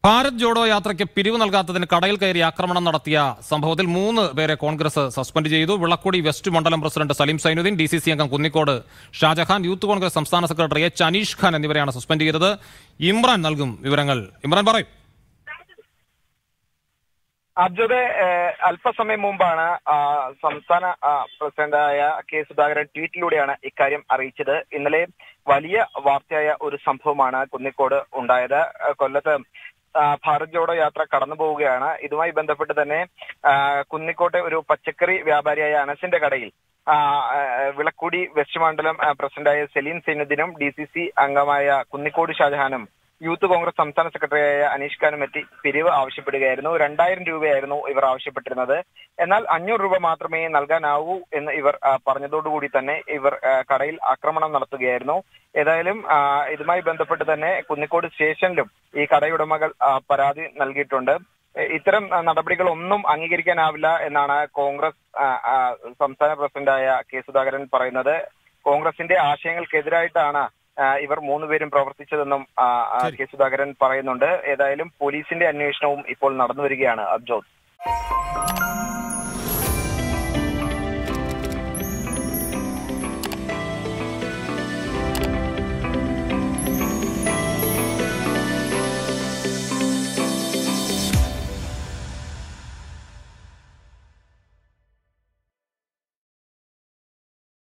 ഭാരത് ജോഡോ യാത്രയ്ക്ക് പിരിവ് നൽകാത്തതിന് കടയിൽ കയറി ആക്രമണം നടത്തിയ സംഭവത്തിൽ 3 പേരെ കോൺഗ്രസ് സസ്പെൻഡ് ചെയ്തു. വിളക്കുടി വെസ്റ്റ് മണ്ഡലം പ്രസിഡന്റ് സലീം സൈനുദ്ദീൻ, DCC അംഗം കുന്നിക്കോട് ഷാജഹാൻ, യൂത്ത് കോൺഗ്രസ് സംസ്ഥാന സെക്രട്ടറി H. അനീഷ് ഖാൻ എന്നിവരെയാണ് സസ്പെൻഡ് ചെയ്തത്. ഇമ്രാൻ നൽകും വിവരങ്ങൾ. ഇമ്രാൻ പറയും. അബ്ജദ്, അല്പസമയം മുമ്പാണ് സംസ്ഥാന പ്രസിഡന്റായ K. സുധാകരൻ ട്വീറ്റിലൂടെയാണ് ഇക്കാര്യം അറിയിച്ചത്. ഇന്നലെ വലിയ വാർത്തയായ ഒരു സംഭവമാണ് കുന്നിക്കോട് ഉണ്ടായത്. കൊല്ലത്ത് ഭാരത് ജോഡോ യാത്ര കടന്നു പോവുകയാണ്. ഇതുമായി ബന്ധപ്പെട്ട് തന്നെ കുന്നിക്കോട്ടെ ഒരു പച്ചക്കറി വ്യാപാരിയായ അനസിന്റെ കടയിൽ വിളക്കുടി വെസ്റ്റ് മണ്ഡലം പ്രസിഡന്റായ സലീം സൈനുദ്ദീനും DCC അംഗമായ കുന്നിക്കോട് ഷാജഹാനും യൂത്ത് കോൺഗ്രസ് സംസ്ഥാന സെക്രട്ടറിയായ അനീഷ് ഖാനും എത്തി പിരിവ് ആവശ്യപ്പെടുകയായിരുന്നു. 2000 രൂപയായിരുന്നു ഇവർ ആവശ്യപ്പെട്ടിരുന്നത്. എന്നാൽ 500 രൂപ മാത്രമേ നൽകാനാവൂ എന്ന് ഇവർ പറഞ്ഞതോടുകൂടി തന്നെ ഇവർ കടയിൽ ആക്രമണം നടത്തുകയായിരുന്നു. ഏതായാലും ഇതുമായി ബന്ധപ്പെട്ട് തന്നെ കുന്നിക്കോട് സ്റ്റേഷനിലും ഈ കടയുടമകൾ പരാതി നൽകിയിട്ടുണ്ട്. ഇത്തരം നടപടികളൊന്നും അംഗീകരിക്കാനാവില്ല എന്നാണ് കോൺഗ്രസ് സംസ്ഥാന പ്രസിഡന്റായ K. സുധാകരൻ പറയുന്നത്. കോൺഗ്രസിന്റെ ആശയങ്ങൾക്കെതിരായിട്ടാണ് ഇവർ 3 പേരും പ്രവർത്തിച്ചതെന്നും K. സുധാകരൻ പറയുന്നുണ്ട്. ഏതായാലും പോലീസിന്റെ അന്വേഷണവും ഇപ്പോൾ നടന്നു വരികയാണ്. അബ്ജോദ്.